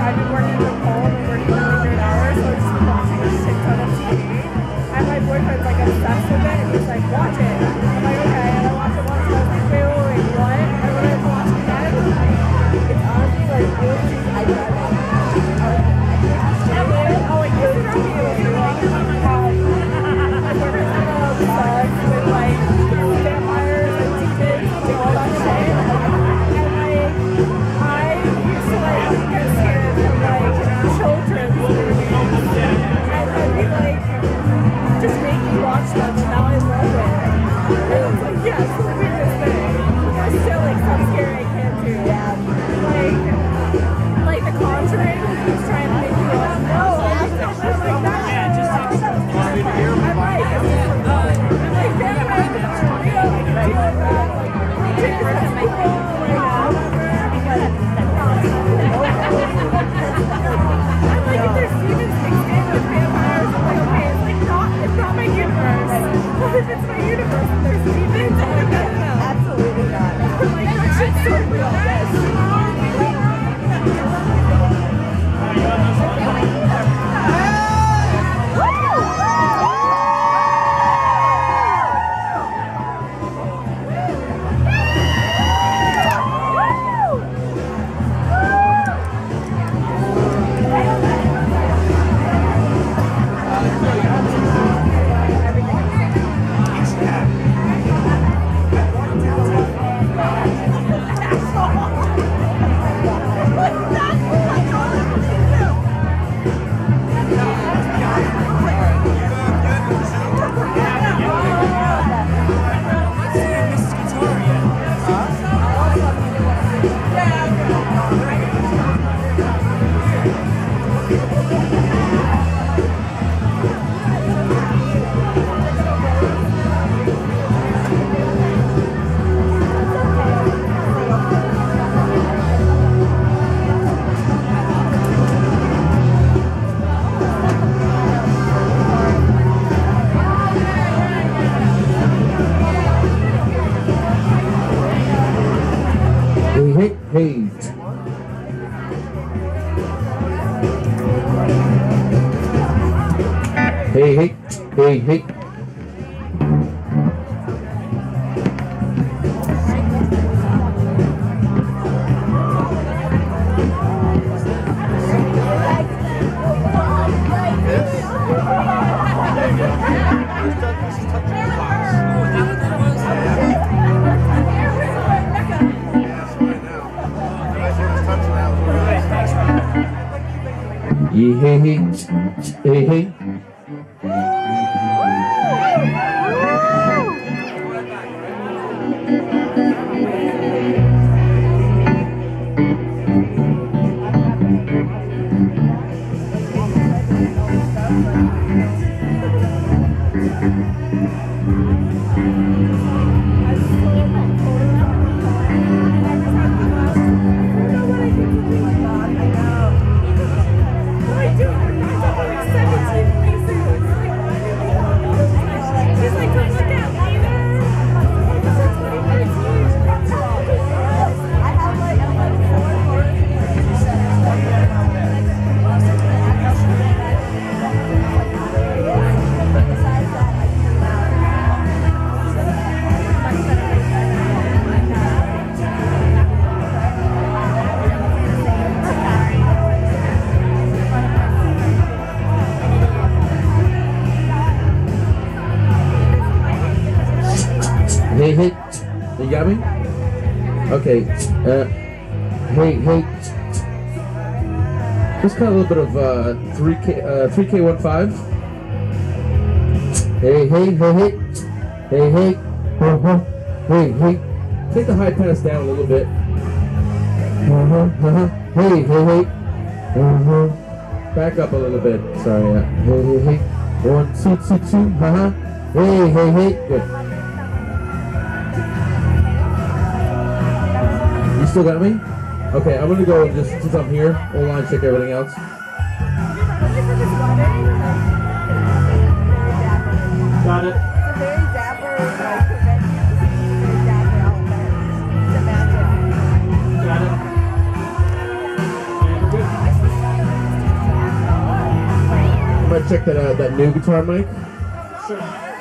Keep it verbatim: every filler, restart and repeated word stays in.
I've been working from home and working really weird hours, so I've just been watching a shit ton of T V. And my boyfriend's like obsessed with it, and he's like, watch it. I'm like, okay, and I watched it once, and I was like, wait, wait, wait, what? And when I watched it again, it's honestly like, I was just, I got it. Oh, like, this is not me, like, um, my boyfriend's like, oh, obsessed with, like, vampires and demons and all that shit. And, like, I used to, like, get scared from, like, children's movies. And then he, like, just made me watch them, and now I love it. And it's like, yes, the weirdest thing. There's still, like, some scary I can't do. Yeah. Like, like The Conjuring, he's trying to make me watch. No, I'm like that. Yeah, just takes some time to hear. I'm like, I'm like, vampires are real. I can deal with that. Like, Jesus, that's my thing. I'm like, if there's demons mixed in with vampires, I'm like, okay, it's like not, it's not my universe. But if it's my universe and there's demons, I'm like, I don't know. Absolutely not. I'm like, that shit's so real. Yes. Hey. Hey, hey, hey, hey. Yeah, hey, hey, hey, hey. Hey, hey, you got me? Okay, uh, hey, hey. Just got a little bit of uh, three K, uh, three K fifteen. Hey, hey, hey, hey, hey, hey, uh-huh. Hey, hey. Take the high pass down a little bit. Uh-huh, uh-huh. Hey, hey, hey. Uh-huh. Back up a little bit. Sorry, yeah. Hey, hey, hey. One, two, two, two. Uh-huh. Hey, hey, hey. Good. You still got me? Okay, I'm gonna go and just, since I'm here, online check everything else. Got it. It's a very dapper, like, convention. Very dapper outfit. Imagine. Got it. And we're good. might check that uh, that new guitar mic. Sure.